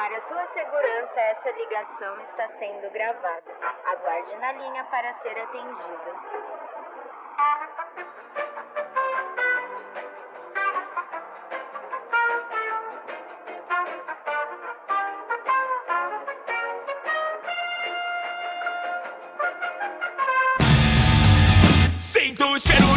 Para sua segurança, essa ligação está sendo gravada. Aguarde na linha para ser atendido. Sinto o cheiro